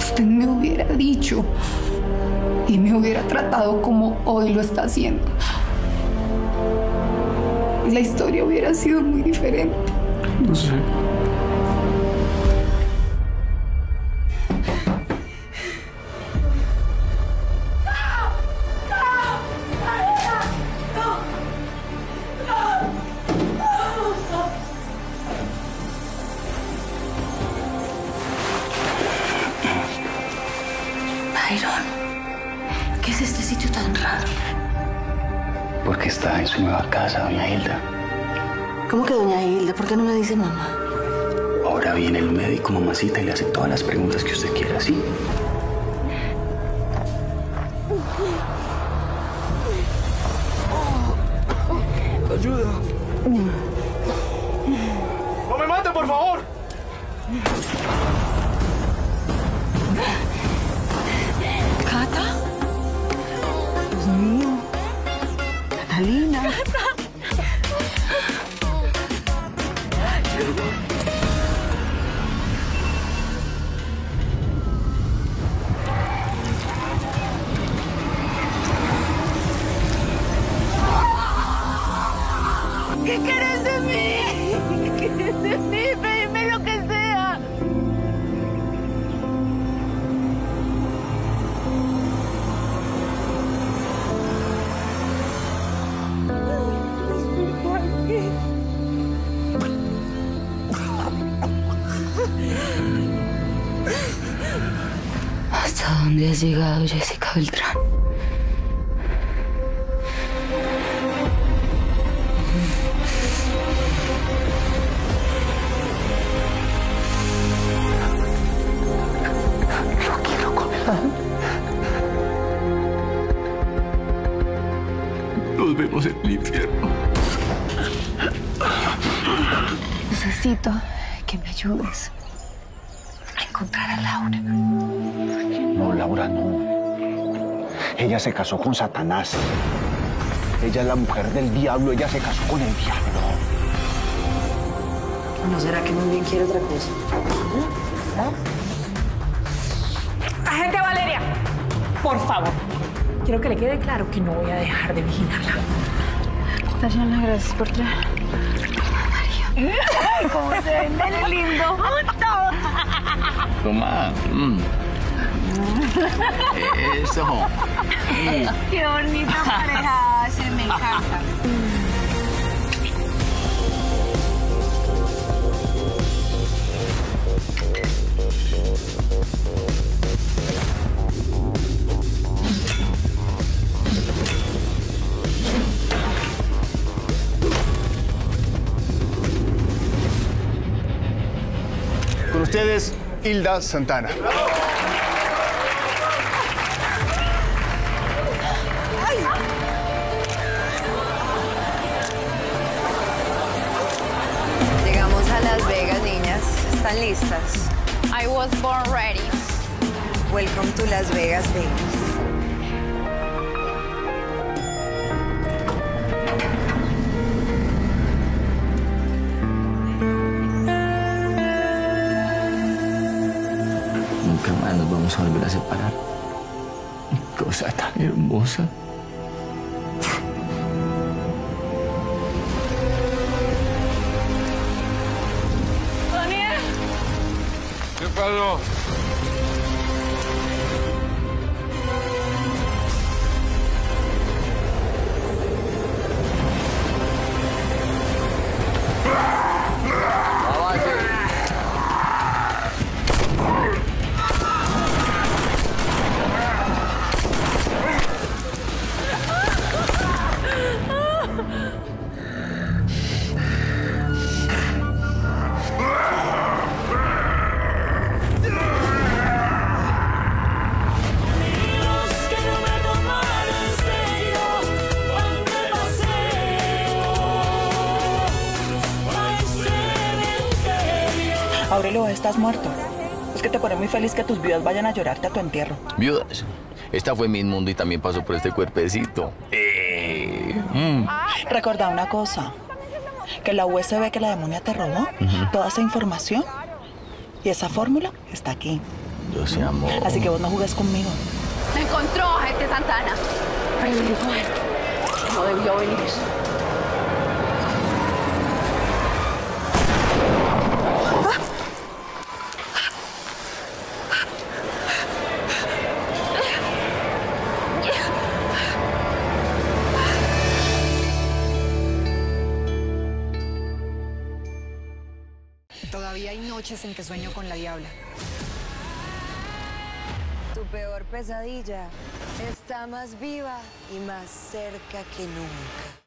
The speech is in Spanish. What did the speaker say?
usted me hubiera dicho y me hubiera tratado como hoy lo está haciendo, la historia hubiera sido muy diferente. No sé. Byron, ¿qué es este sitio tan raro? Porque está en su nueva casa, doña Hilda. ¿Cómo que doña Hilda? ¿Por qué no me dice mamá? Ahora viene el médico, mamacita, y le hace todas las preguntas que usted quiera, ¿sí? ¡Ayuda! ¡No me mate, por favor! ¿Cata? Dios mío. Catalina. ¡Cata! ¿Qué quieres de mí? ¿Qué quieres de mí? Pedime lo que sea. ¿Hasta dónde has llegado, Jessica Beltrán? Lo quiero con el alma. Nos vemos en el infierno. Necesito que me ayudes a encontrar a Laura. No, Laura, no. Ella se casó con Satanás. Ella es la mujer del diablo. Ella se casó con el diablo. ¿No será que muy bien quiere otra cosa? Agente Valeria, por favor. Quiero que le quede claro que no voy a dejar de vigilarla. Tatiana, gracias por traer. ¡Ay, cómo se ven de lindo! Toma. Eso. ¡Qué bonita pareja! Se me encanta. Con ustedes, Hilda Santana. Llegamos a Las Vegas, niñas. ¿Están listas? I was born ready. Welcome to Las Vegas, babies. Nunca más nos vamos a volver a separar. Cosa tan hermosa. ¡Daniel! ¿Qué pasó? Aurelio, estás muerto. Es que te pone muy feliz que tus viudas vayan a llorarte a tu entierro. ¿Viudas? Esta fue mi inmundo y también pasó por este cuerpecito. Recordá una cosa, que la USB que la demonia te robó, toda esa información y esa fórmula está aquí. Yo sí amo. Así que vos no jugás conmigo. Me encontró, agente Santana. Pero le dijo no debió venir. Todavía hay noches en que sueño con la diabla. Tu peor pesadilla está más viva y más cerca que nunca.